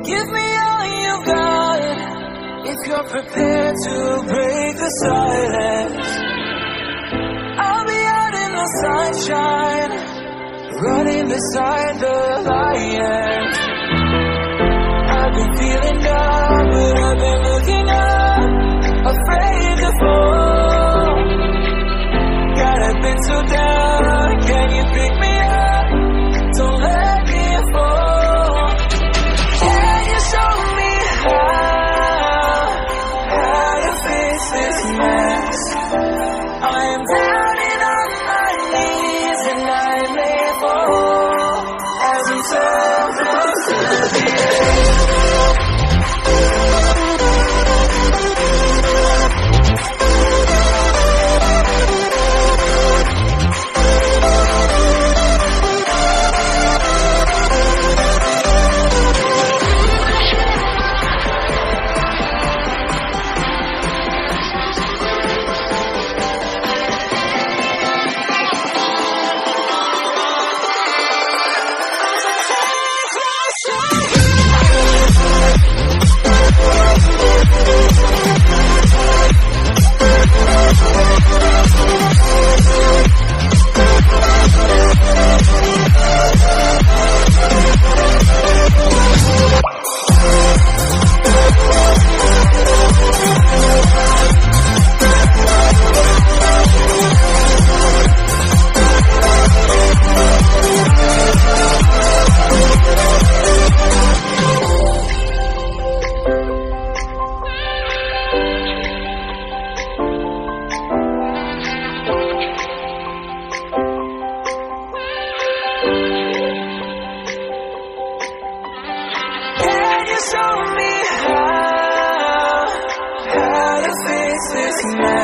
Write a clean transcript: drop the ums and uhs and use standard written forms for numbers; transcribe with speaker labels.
Speaker 1: Give me all you got, if you're prepared to break the silence. I'll be out in the sunshine, running beside the lion. I've been feeling down, but I've been looking up, afraid to fall. God, I've been so down, can you pick me up? Don't let me fall. Can you show me how to fix this mess? I am down and on my knees and I may fall as I'm so close to the end. Show me how to fix this mess.